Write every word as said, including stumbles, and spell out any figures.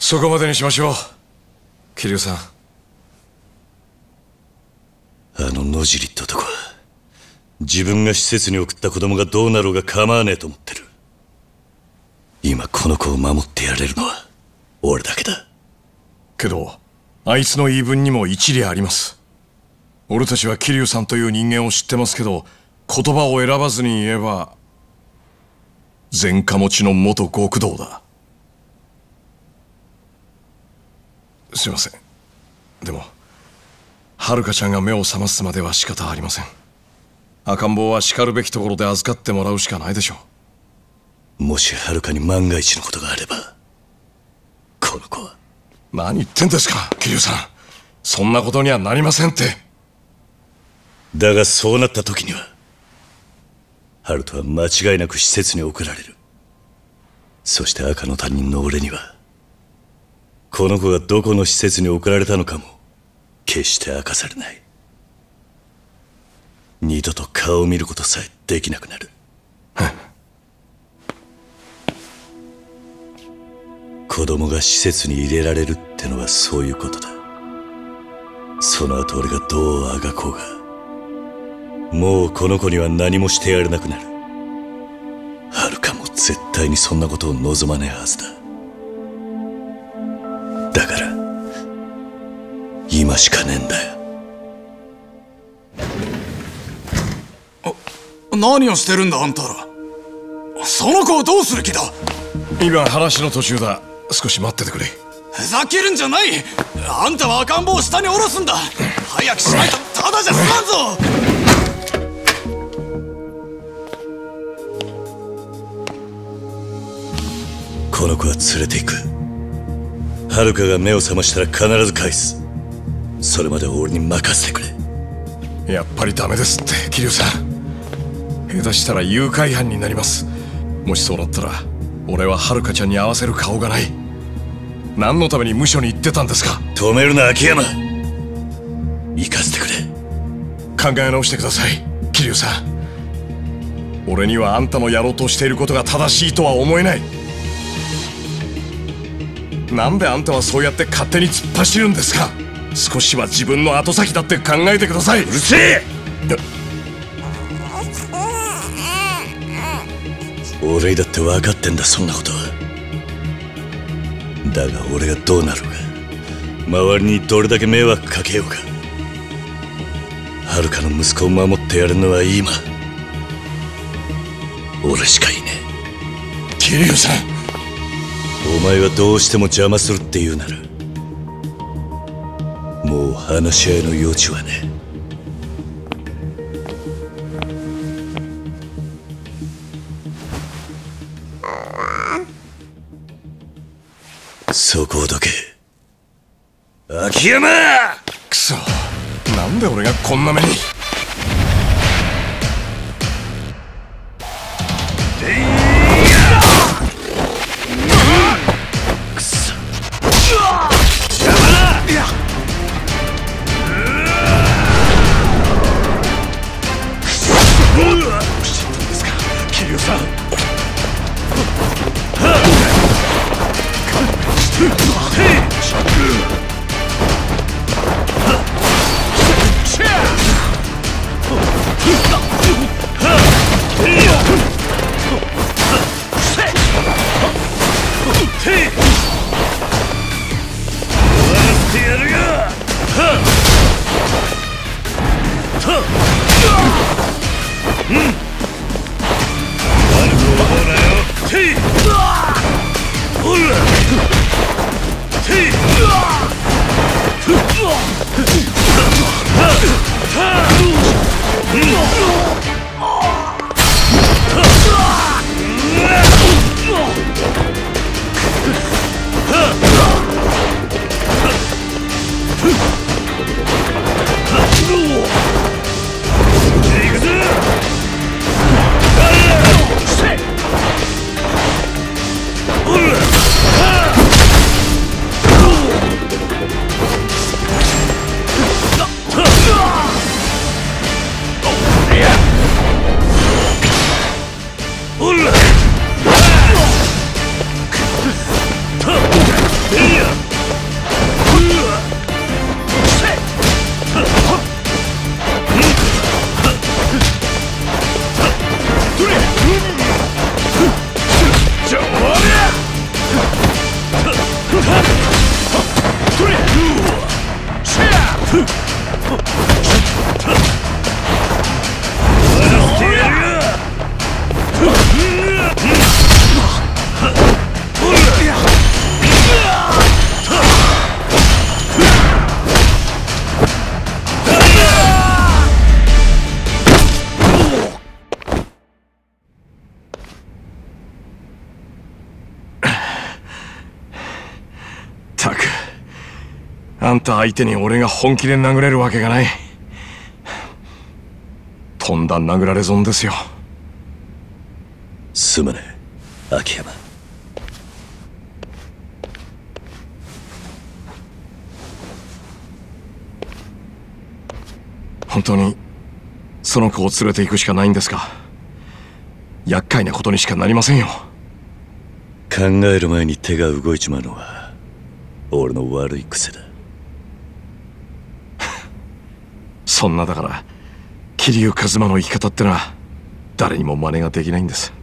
そこまでにしましょう、桐生さん。 あの野尻って男は自分が施設に送った子供がどうなろうが構わねえと思ってる。今この子を守ってやれるのは俺だけだ。 けどあいつの言い分にも一理あります。俺たちは桐生さんという人間を知ってますけど、言葉を選ばずに言えば前科持ちの元極道だ。すいません。でも遥ちゃんが目を覚ますまでは仕方ありません。赤ん坊はしかるべきところで預かってもらうしかないでしょう。もし遥に万が一のことがあれば、この子は。 何言ってんですか桐生さん。そんなことにはなりませんって。 だがそうなった時には遥人は間違いなく施設に送られる。そして赤の他人の俺にはこの子がどこの施設に送られたのかも決して明かされない。二度と顔を見ることさえできなくなる。子供が施設に入れられるってのはそういうことだ。その後俺がどうあがこうがもうこの子には何もしてやれなくなる。遥も絶対にそんなことを望まねえはずだ。だから今しかねえんだよ。 何をしてるんだあんたら。その子をどうする気だ。 今話の途中だ。少し待っててくれ。 ふざけるんじゃない。あんたは赤ん坊を下に下ろすんだ。早くしないとただじゃ済まんぞ。 この子は連れて行く。遥が目を覚ましたら必ず返す。それまで俺に任せてくれ。やっぱりダメですって桐生さん。下手したら誘拐犯になります。もしそうなったら俺は遥ちゃんに合わせる顔がない。何のために無所に行ってたんですか。 止めるな秋山。行かせてくれ。 考え直してください桐生さん。俺にはあんたのやろうとしていることが正しいとは思えない。なんであんたはそうやって勝手に突っ走るんですか。少しは自分の後先だって考えてください。うるせえ。俺だって分かってんだそんなことは。だが俺がどうなるか、周りにどれだけ迷惑かけようか、遥の息子を守ってやるのは今俺しかいねえ。桐生さん、 お前はどうしても邪魔するって言うならもう話し合いの余地はね。そこをどけ秋山。 くそ、なんで俺がこんな目に。 くそあんた相手に俺が本気で殴れるわけがない。とんだ殴られ損ですよ。 すまねえ、秋山。 本当にその子を連れて行くしかないんですか？厄介なことにしかなりませんよ。 考える前に手が動いちまうのは俺の悪い癖だ。 そんなだから桐生一馬の生き方ってのは誰にも真似ができないんです。